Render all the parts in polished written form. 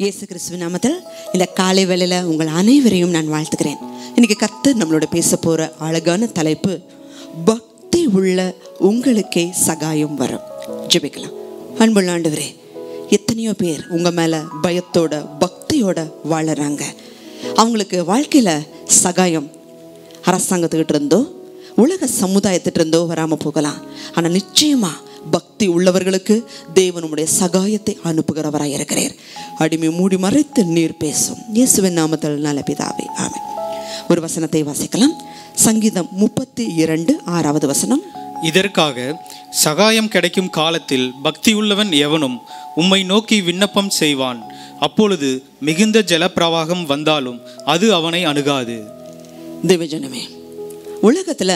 இயேசு கிறிஸ்துவின் நாமத்தில் இந்த காலை வேளையில் உங்கள் அனைவரையும் நான் வாழ்த்துக்கிறேன். இன்னைக்கு கர்த்தர் நம்மளோட பேச போகிற அழகான தலைப்பு, பக்தி உள்ள உங்களுக்கே சகாயம் வரும். ஜெபிக்கலாம். அன்புள்ள ஆண்டவரே, எத்தனையோ பேர் உங்கள் மேலே பயத்தோட பக்தியோட வாழறாங்க. அவங்களுக்கு வாழ்க்கையில் சகாயம் அரசாங்கத்துக்கிட்ட இருந்தோ உலக சமுதாயத்திட்ட இருந்தோ வராமல் போகலாம். ஆனால் நிச்சயமாக பக்தி உள்ளவர்களுக்கு தேவனுடைய சகாயத்தை அனுப்புகிறவராக இருக்கிறார். அடிமை மூடி மறைத்து நீர் பேசும். இயேசுவின் நாமத்தில் நல்ல பிதாவே, ஆமென். ஒரு வசனத்தை வாசிக்கலாம். சங்கீதம் 32:6 வசனம். இதற்காக சகாயம் கிடைக்கும் காலத்தில் பக்தியுள்ளவன் எவனும் உம்மை நோக்கி விண்ணப்பம் செய்வான். அப்பொழுது மிகுந்த ஜலப்பிரவாகம் வந்தாலும் அது அவனை அணுகாது. தேவஜனமே, உலகத்தில்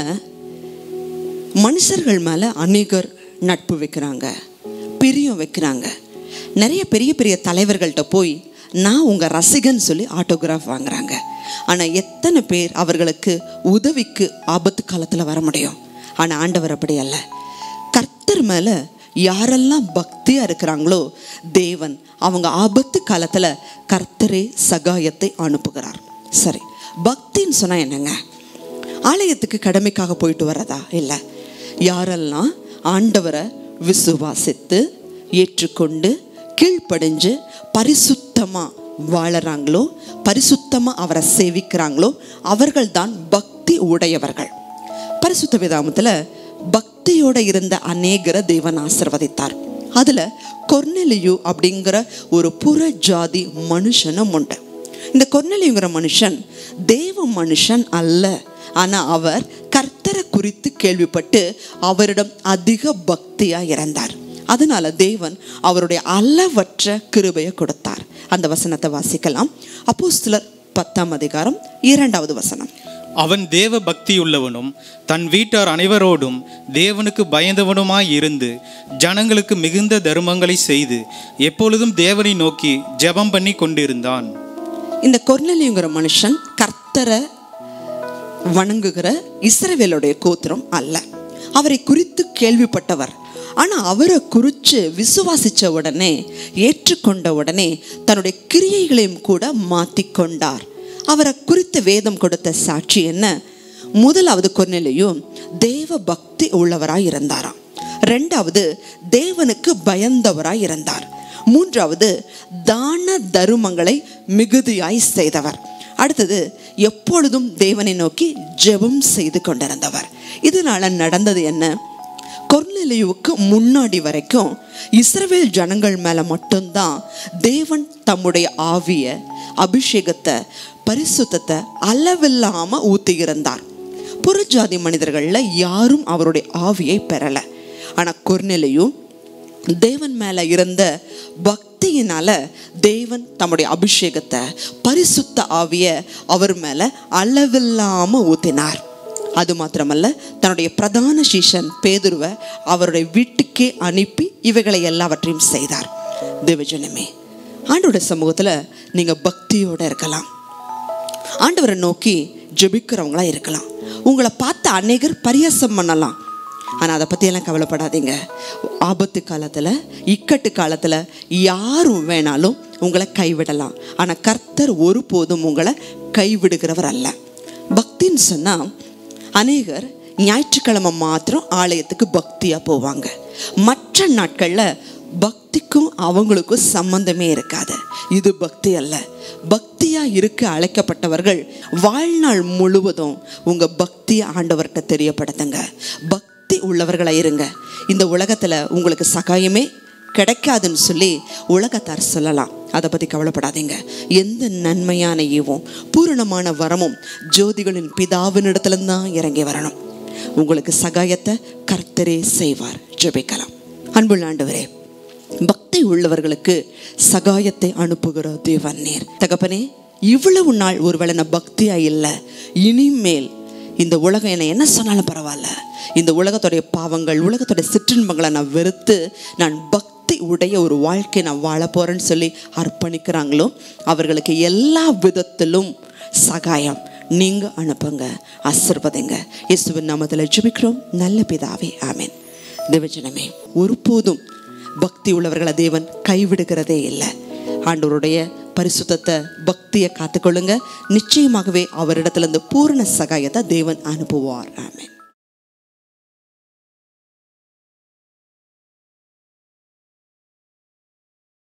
மனுஷர்கள் மேலே அநேகர் நட்பு வைக்கிறாங்க, பிரியம் வைக்கிறாங்க. நிறைய பெரிய பெரிய தலைவர்கள்ட்ட போய் நான் உங்கள் ரசிகன் சொல்லி ஆட்டோகிராஃப் வாங்குறாங்க. ஆனால் எத்தனை பேர் அவர்களுக்கு உதவிக்கு ஆபத்து காலத்தில் வர முடியும்? ஆனால் ஆண்டவர் அப்படி அல்ல. கர்த்தர் மேலே யாரெல்லாம் பக்தியாக இருக்கிறாங்களோ தேவன் அவங்க ஆபத்து காலத்தில் கர்த்தரே சகாயத்தை அனுப்புகிறார். சரி, பக்தின்னு சொன்னால் என்னங்க? ஆலயத்துக்கு கடமைக்காக போயிட்டு வர்றதா? இல்லை. யாரெல்லாம் ஆண்டவரை விசுவாசித்து ஏற்றுக்கொண்டு கீழ்ப்படிஞ்சு பரிசுத்தமாக வாழறாங்களோ, பரிசுத்தமாக அவரை சேவிக்கிறாங்களோ அவர்கள்தான் பக்தி உடையவர்கள். பரிசுத்த வேதாகமத்தில் பக்தியோடு இருந்த அநேகரை தேவன் ஆசீர்வதித்தார். அதில் கொர்நேலியு அப்படிங்கிற ஒரு புற ஜாதி மனுஷனும் உண்டு. இந்த கொர்நேலியுங்கிற மனுஷன் தேவ மனுஷன் அல்ல. ஆனால் அவர் கர்த்தரை குறித்து கேள்விப்பட்டு அவரிடம் அதிக பக்தியாக இருந்தார். அதனால தேவன் அவருடைய அளவற்ற கிருபையை கொடுத்தார். அந்த வசனத்தை வாசிக்கலாம். அப்போஸ்தலர் 10:2 வசனம். அவன் தேவ பக்தியுள்ளவனும் தன் வீட்டார் அனைவரோடும் தேவனுக்கு பயந்தவனுமாய் இருந்து ஜனங்களுக்கு மிகுந்த தர்மங்களை செய்து எப்பொழுதும் தேவனை நோக்கி ஜெபம் பண்ணி கொண்டிருந்தான். இந்த கொர்நேலியுங்கிற மனுஷன் கர்த்தரை வணங்குகிற இஸ்ரவேலுடைய கோத்திரம் அல்ல. அவரை குறித்து கேள்விப்பட்டவர். ஆனால் அவரை குறித்து விசுவாசித்த உடனே, ஏற்றுக்கொண்ட உடனே தன்னுடைய கிரியைகளையும் கூட மாற்றிக்கொண்டார். அவரை குறித்து வேதம் கொடுத்த சாட்சி என்ன? முதலாவது கொர்நேலியு தேவ பக்தி உள்ளவராய் இருந்தாராம். ரெண்டாவது தேவனுக்கு பயந்தவராய் இருந்தார். மூன்றாவது தான தருமங்களை மிகுதியாய் செய்தவர். அடுத்தது எப்பொழுதும் தேவனை நோக்கி ஜெபம் செய்து கொண்டிருந்தவர். இதனால நடந்தது என்ன? கொர்நேலியுவுக்கு முன்னாடி வரைக்கும் இஸ்ரவேல் ஜனங்கள் மேலே மட்டும்தான் தேவன் தம்முடைய ஆவிய, அபிஷேகத்தை, பரிசுத்தத்தை அளவில்லாமல் ஊற்றியிருந்தார். புறஜாதி மனிதர்களில் யாரும் அவருடைய ஆவியை பெறலை. ஆனால் கொர்நேலியு தேவன் மேலே இருந்த பக்தியினால தேவன் தம்முடைய அபிஷேகத்தை, பரிசுத்த ஆவிய அவர் மேலே அளவில்லாமல் ஊற்றினார். அது மாத்திரமல்ல, தன்னுடைய பிரதான சீஷன் பேதுருவை அவருடைய வீட்டுக்கே அனுப்பி இவைகளை எல்லாவற்றையும் செய்தார். தேவஜனமே, ஆண்டவருடைய சமூகத்தில் நீங்கள் பக்தியோடு இருக்கலாம். ஆண்டவரை நோக்கி ஜெபிக்கிறவங்களா இருக்கலாம். உங்களை பார்த்து அநேகர் பரியாசம் பண்ணலாம். ஆனால் அதை பற்றியெல்லாம் கவலைப்படாதீங்க. ஆபத்து காலத்தில், இக்கட்டு காலத்தில் யாரும் வேணாலும் உங்களை கைவிடலாம். ஆனால் கர்த்தர் ஒருபோதும் உங்களை கைவிடுகிறவர் அல்ல. பக்தின்னு சொன்னால் அநேகர் ஞாயிற்றுக்கிழமை மாத்திரம் ஆலயத்துக்கு பக்தியாக போவாங்க. மற்ற நாட்களில் பக்திக்கும் அவங்களுக்கும் சம்பந்தமே இருக்காது. இது பக்தி அல்ல. பக்தியாக இருக்க அழைக்கப்பட்டவர்கள் வாழ்நாள் முழுவதும் உங்கள் பக்தியை ஆண்டவர்கிட்ட தெரியப்படுத்துங்க. பக்தி உள்ளவர்களாக இருங்க. இந்த உலகத்தில் உங்களுக்கு சகாயமே கிடைக்காதுன்னு சொல்லி உலகத்தார் சொல்லலாம். அதை பற்றி கவலைப்படாதீங்க. எந்த நன்மையான ஈவும் பூரணமான வரமும் ஜோதிகளின் பிதாவினிடத்துலதான் இறங்கி வரணும். உங்களுக்கு சகாயத்தை கர்த்தரே செய்வார். ஜெபிக்கலாம். அன்புள்ள ஆண்டவரே, பக்தி உள்ளவர்களுக்கு சகாயத்தை அனுப்புகிற தேவன் நீர். தகப்பனே, இவ்வளவு நாள் ஒருவேளை நான் பக்தியா இல்லை, இனிமேல் இந்த உலகம் என்ன சொன்னாலும் பரவாயில்ல, இந்த உலகத்துடைய பாவங்கள், உலகத்துடைய சிற்றின்பங்களை நான் வெறுத்து நான் பக்தி உடைய ஒரு வாழ்க்கை நான் வாழ போறேன்னு சொல்லி அர்ப்பணிக்கிறாங்களோ அவர்களுக்கு எல்லா விதத்திலும் சகாயம் நீங்க அனுப்புங்க, ஆசீர்வதிங்க. இயேசுவின் நாமத்தில் ஜெபிக்கிறோம் நல்ல பிதாவே, ஆமென். தேவஜனமே, ஒருபோதும் பக்தி உள்ளவர்களை தேவன் கைவிடுகிறதே இல்லை. ஆண்டவருடைய பரிசுத்தத்தை பக்தியை காத்துக்கொள்ளுங்க. நிச்சயமாகவே அவரிடத்துல இருந்து பூரண சகாயத்தை தேவன் அனுப்புவார். ஆமென்.